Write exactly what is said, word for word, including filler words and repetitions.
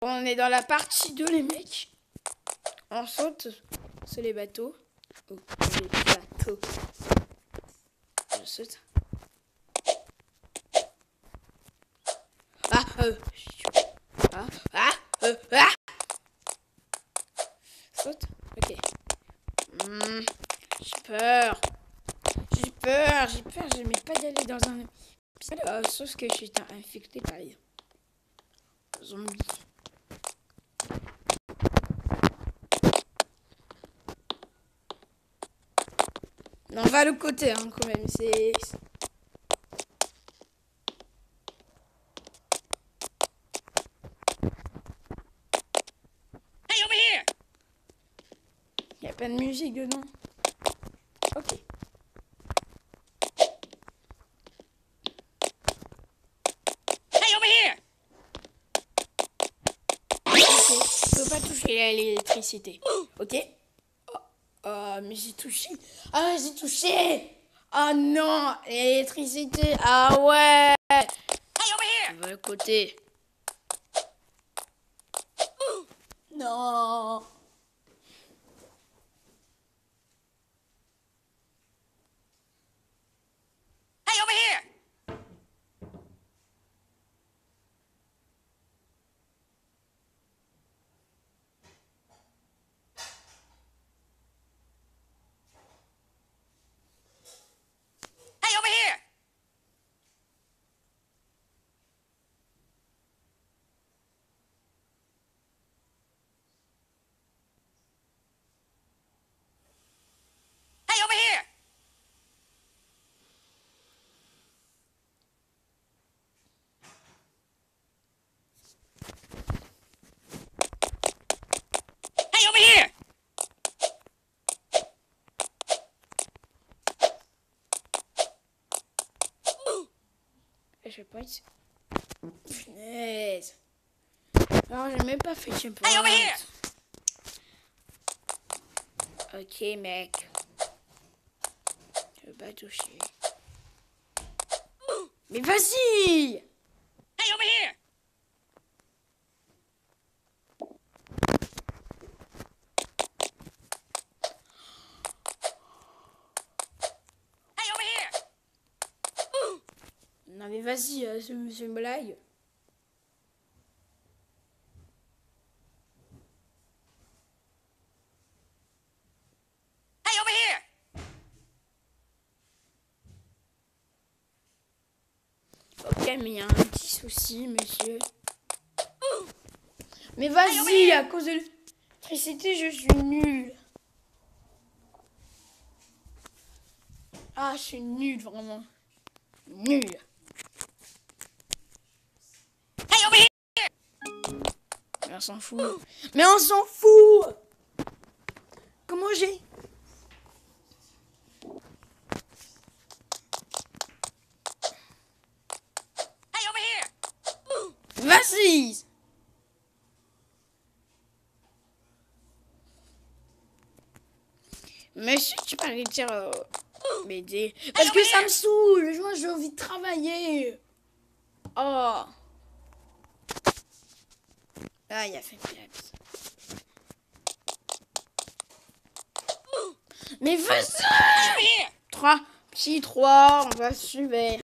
On est dans la partie deux, les mecs. On saute sur les bateaux. Oh, les bateaux. Je saute. Ah, euh. Ah, ah, euh, ah. Saute. Ok. Hmm, j'ai peur. J'ai peur, j'ai peur. J'aimais pas d'aller dans un... Euh, sauf que je suis infecté par les zombies. Non, on va de l'autre côté, hein, quand même. C'est... Hey, over here! Il n'y a pas de musique dedans. Ok. Hey, over here! Ok. Je peux pas toucher à l'électricité. Ok. Oh, oh, mais j'ai touché. Ah, j'ai touché. Oh non, l'électricité. Ah ouais. Hey, over here! On va de l'autre côté. Non. Hey, over here! Hey, over here! Hey, over here! Hey, over here! Je sais pas. Punaise. Alors, j'ai même pas fait je sais pas. Hey, over here! Ok, mec. Je veux pas toucher. Mais vas-y! Hey, over here! Hey, over here! Non mais vas-y, euh, c'est c'est une blague. Hey, over here! Ok, mais il y a un petit souci, monsieur. Mais vas-y, à cause de l'électricité, je suis nulle. Ah, je suis nulle, vraiment. Nulle. Hey, over here! Mais on s'en fout. Mais on s'en fout! Comment j'ai... Hey, over here! Vas-y! Monsieur, tu peux arrêter euh, m'aider. Parce que ça me saoule. Moi, j'ai envie de travailler. Oh. Ah, il a fait pièce. Mais vas-y! Over here! Trois, petit trois, on va suivre.